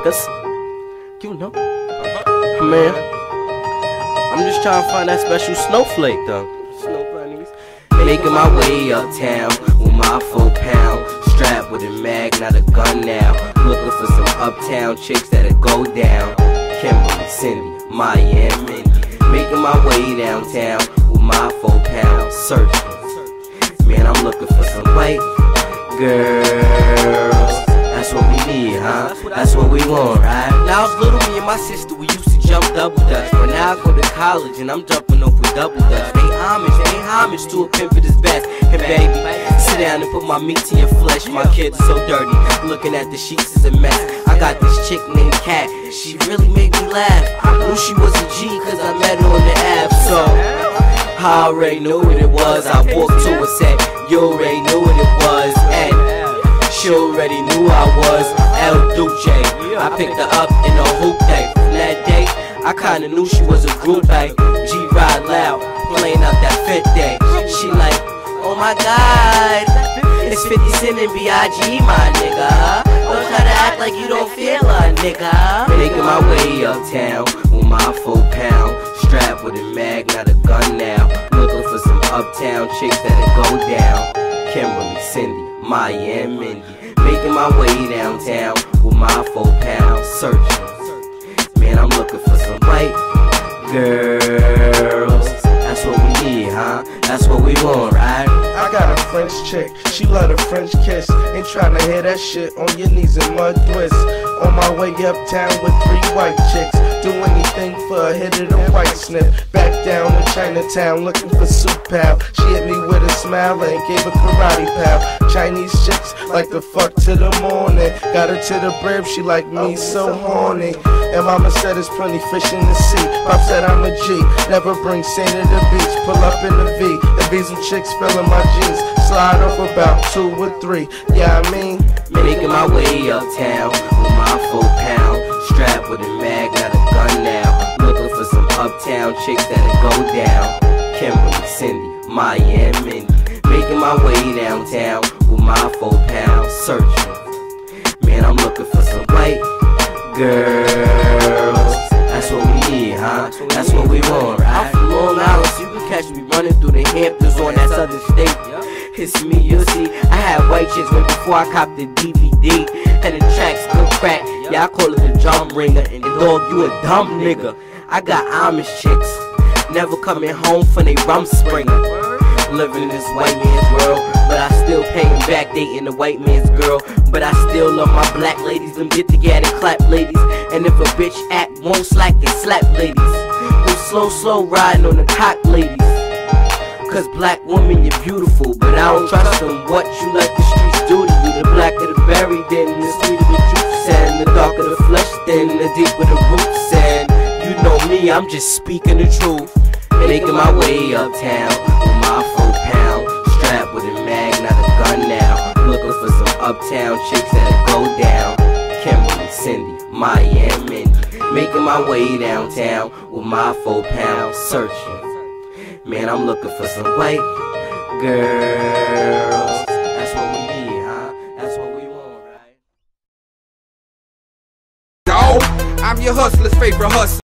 Cause, you know, man, I'm just trying to find that special snowflake though. Making my way uptown with my 4-pound, strapped with a mag, not a gun now. Looking for some uptown chicks that'll go down. Kimberly, Cindy, Maya, and Mindy. Making my way downtown with my 4-pound, searching. Man, I'm looking for some white girls. That's what we need, huh? That's what we want, right? Now I was little, me and my sister, we used to jump double dutch. But now I go to college and I'm jumping off with double dutch. Pay homage to a pimp at his best. And baby, sit down and put my meat to your flesh. My kids are so dirty, looking at the sheets is a mess. I got this chick named Kat, she really made me laugh. I knew she was a G cause I met her on the app. So I already knew what it was. I walked to her, said, you already knew what it was. And she already knew I was El Duce. I picked her up in a hoop day. From that day, I kinda knew she was a groupie. G-Ride loud, playing out that 5th day. She like, oh my God, it's 50 Cent and B.I.G. my nigga. Don't try to act like you don't feel a nigga. Making my way uptown with my 4-pound, strapped with a mag, not a gun now. Looking for some uptown chicks that'll go down. Kimberly, Cindy, Maya, and Mindy. Making my way downtown with my 4-pound, searching. Man, I'm looking for some white girls. That's what we need, huh? That's what we want, right? I got a French chick, she love a French kiss. Ain't tryna hear that shit on your knees and mud twist. On my way uptown with 3 white chicks. Do anything for a hit of the white snip. Back down to Chinatown looking for soup pal. She hit me with a smile and gave a karate pal. Chinese chicks like the fuck to the morning. Got her to the brim, she like me so horny. And mama said there's plenty fish in the sea. Pop said I'm a G, never bring sand to the beach. Pull up in the V, and be some chicks filling my jeans. Slide off about 2 or 3, yeah I mean. Making my way uptown with my 4-pound, strapped with a mag, not a gun now. Looking for some uptown chicks that'll go down. Kimberly, Cindy, Maya, and Mindy. Making my way downtown with my 4-pound, searching. Man, I'm looking for some white girls. That's what we need, huh? That's what we want, right? I'm from Long Island, so you can catch me running through the Hamptons on that southern state. It's me, you'll see. I had white chicks way before I copped the DVD. And the tracks good crack, yeah, I call it the drum ringer. And dog, you a dumb nigga. I got Amish chicks, never coming home from they rum springer. Living in this white man's world, but I still paying back, dating the white man's girl. But I still love my black ladies, them get together and clap ladies. And if a bitch act won't slack, then slap ladies. Them slow riding on the cock ladies. Cause black woman, you're beautiful, but I don't trust them. What you let the streets do to you? The blacker the berry, then the sweeter the juice, and the darker the flesh, then the deeper the roots. And you know me, I'm just speaking the truth. Making my way uptown with my 4-pound, strapped with a mag, not a gun now. Looking for some uptown chicks that'll go down. Kimberly, Cindy, Maya, and Mindy. Making my way downtown with my 4-pound, searching. Man, I'm looking for some white girls. That's what we need, huh? That's what we want, right? Yo, I'm your hustler's favorite hustler.